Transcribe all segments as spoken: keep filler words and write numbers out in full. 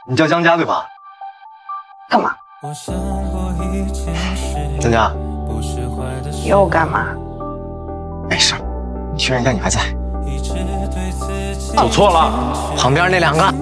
你叫江佳对吧？ 干嘛？ 江佳， 又干嘛？ 没事，你确认一下你还在。走错了，旁边那两个。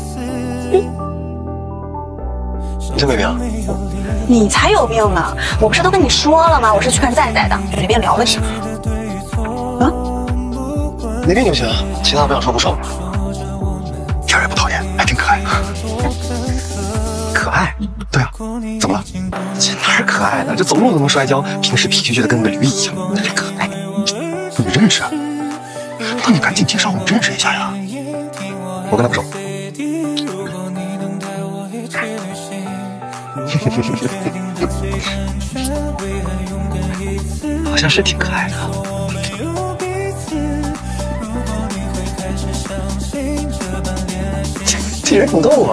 你这没病？ 你才有病呢！我不是都跟你说了吗？我是劝在在的，随便聊的事。啊？ 没病就行，其他不想说不说。一点也不讨厌，还挺可爱。可爱？对啊，怎么了？这哪是可爱的？这走路都能摔跤，平时脾气倔得跟个驴一样，那是可爱？你认识？那你赶紧介绍我们认识一下呀！我跟他不熟。好像是挺可爱的。这人挺逗啊。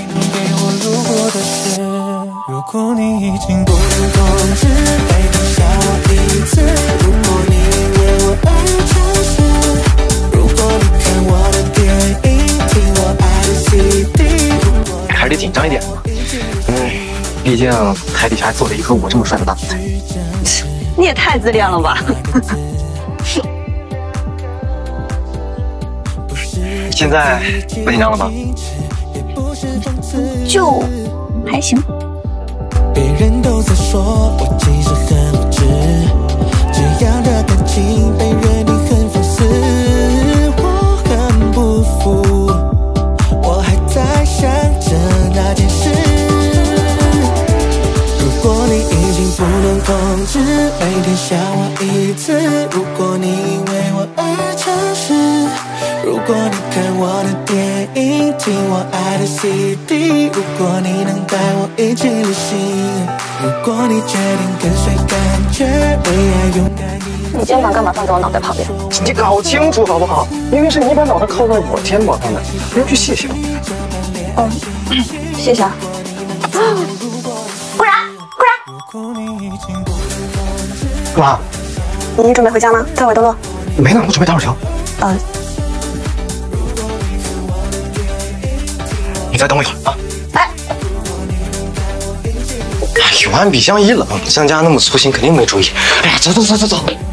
如果你已经不能控制，拜托笑我一次。如果你因为我而诚实，如果你看我的电影，听我爱的 C D， 还是得紧张一点嘛。嗯，毕竟台底下还坐着一个我这么帅的大总裁。 你也太自恋了吧！ 现在不紧张了吗？ 就还行。 别人都在说我其实很无知，这样的感情被认定很放肆，我很不服，我还在想着那件事。如果你已经不能控制，每天想我一次。如果你因为我而诚实，如果你看我的电影，听我爱的 C D， 如果你能带我一起旅行，如果你决定跟随感觉，为爱勇敢。 你肩膀干嘛放在我脑袋旁边？ 你搞清楚好不好？明明是你把脑袋靠在我肩膀上的，不用去谢谢我。 嗯，谢谢啊。顾然，顾然， 干嘛？ 你准备回家吗？待会登录。 没呢，我准备打会儿球。 嗯。 你再等我一会儿啊！ 哎， 有安比相一冷，江家那么粗心，肯定没注意。哎呀，走走走走走。